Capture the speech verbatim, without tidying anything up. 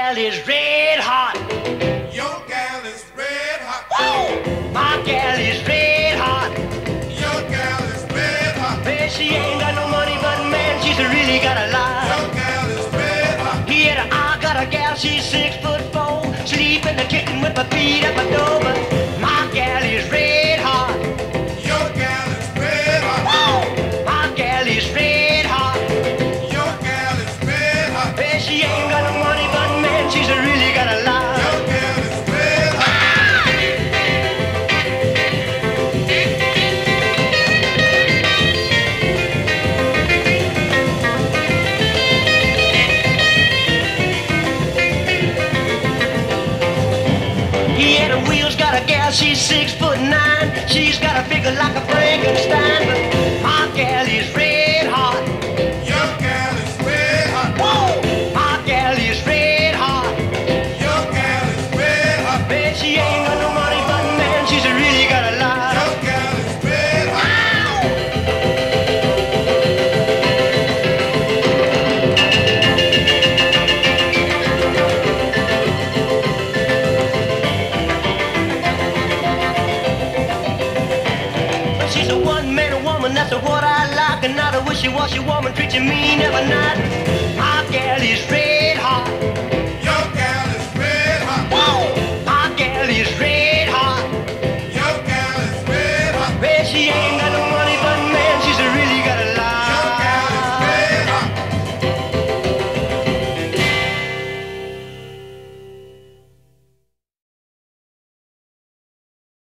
gal is red hot. Your gal is red hot. Woo! My gal is red hot. Your gal is red hot. Man, she ain't got no money, but man, she's really got a lot. Your gal is red hot. Yeah, I got a gal, she's six foot four, sleep in the kitchen with my feet at my door. But my gal is red hot. Your gal is red hot. Woo! My gal is red hot. Your gal is red hot. Man, she ain't got no money, but man, she's really got a lot. Your gal is red hot. Yeah, the wheels got a gal, she's six foot nine. She's got a figure like a Frankenstein. But my gal is red hot. Your gal is red hot. Whoa! My gal is red hot. Your gal is red hot. Man, she ain't got no money, but man, she's really got a lot. Your gal is red hot. She's a one-man woman, that's what I like. And not a wishy-washy woman, treats you mean every night. My gal is red hot. Your gal is red hot. Whoa! My gal is red hot. Your gal is red hot. Man, she ain't got